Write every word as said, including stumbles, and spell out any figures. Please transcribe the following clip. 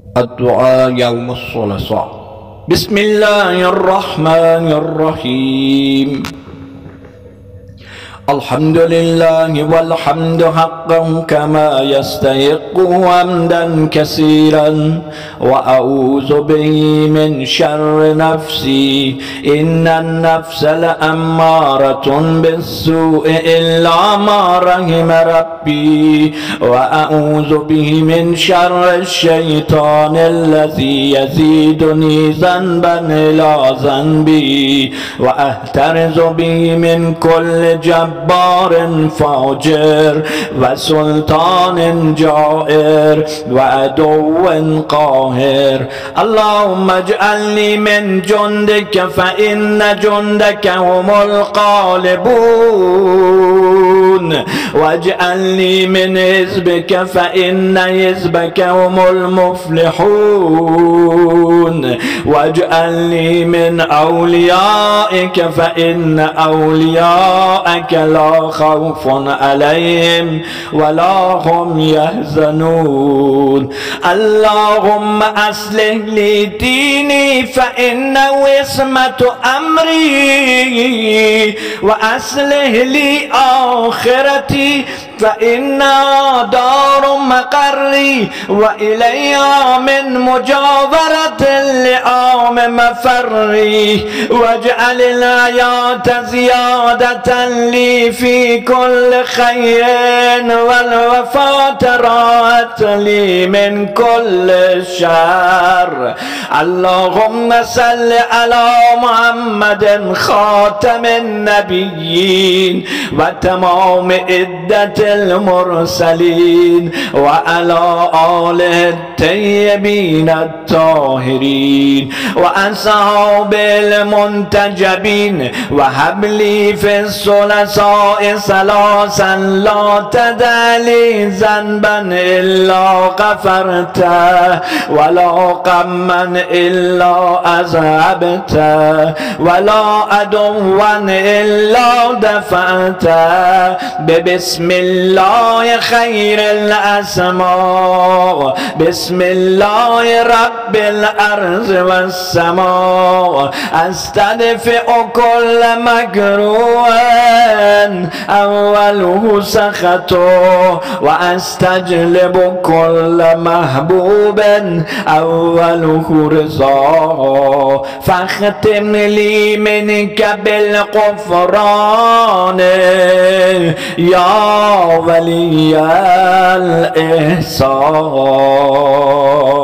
الدعاء يوم الثلاثاء. بسم الله الرحمن الرحيم. الحمد لله والحمد حقا كما يستحق حمدا كثيرا، وأعوذ به من شر نفسي إن النفس لأمارة بالسوء إلا ما رحم ربي، وأعوذ به من شر الشيطان الذي يزيدني ذنبا إلى ذنبي، وأحترز به من كل جبار جبار فاجر وسلطان جائر وعدو قاهر. اللهم اجعلني من جندك فإن جندك هم الغالبون، واجعلني من حزبك فإن حزبك هم المفلحون، واجعلني من أوليائك فإن أوليائك لا خوف عليهم ولا هم يحزنون. اللهم أصلح لي ديني فإنه عصمة أمري، وأصلح لي آخرتي فإنها دار مقري، وإليها من مجاورة اللئام مفري، واجعل الحياة زيادة لي في كل خير، والوفاة راحة لي من كل شر. اللهم صل على محمد خاتم النبيين وتمام عدة المرسلين، وعلى آله الطيبين الطاهرين وأصحاب المنتجبين، وهب لي في الثلاثاء ثلاثا لا تدع لي ذنبا إلا غفرته، ولا غما إلا أذهبته، ولا عدوا إلا دفعته. بسم الله خير الأسماء، بسم الله رب الأرض والسماء، أستدفع كل مكروه أوله سخطه، وأستجلب كل محبوب أوله رضاه. فاختم لي منك بالغفران يا ولي الإحسان.